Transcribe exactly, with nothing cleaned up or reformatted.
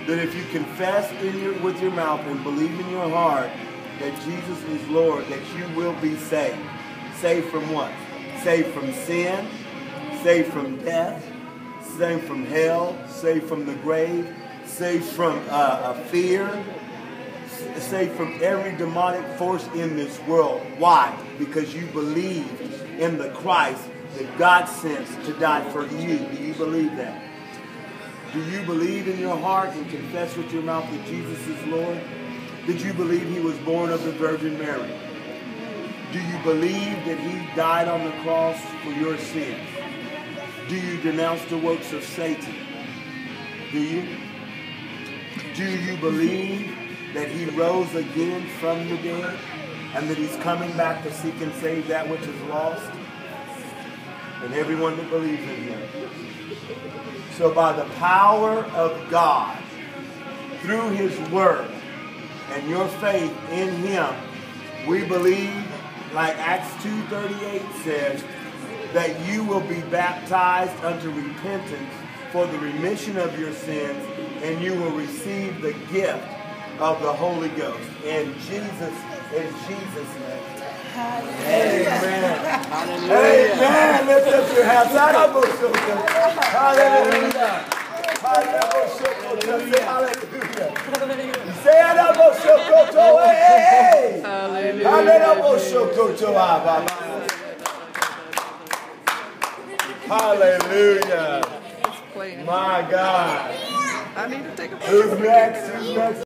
that if you confess in your, with your mouth and believe in your heart that Jesus is Lord, that you will be saved. Saved from what? Saved from sin, saved from death, saved from hell, saved from the grave, saved from uh, fear, saved from every demonic force in this world. Why? Because you believe in the Christ that God sent to die for you. Do you believe that? Do you believe in your heart and confess with your mouth that Jesus is Lord? Did you believe he was born of the Virgin Mary? Do you believe that he died on the cross for your sins? Do you denounce the works of Satan? Do you? Do you believe that he rose again from the dead and that he's coming back to seek and save that which is lost? And everyone that believes in him. So by the power of God, through his word and your faith in him, we believe, like Acts two thirty-eight says, that you will be baptized unto repentance for the remission of your sins, and you will receive the gift of the Holy Ghost. In Jesus, in Jesus' name. Hallelujah. Amen. Hallelujah. Amen. Lift up your hands. Hallelujah. Hallelujah. Hallelujah. Say hallelujah. Hallelujah. My God. I need to take a picture. Who's next? Who's next?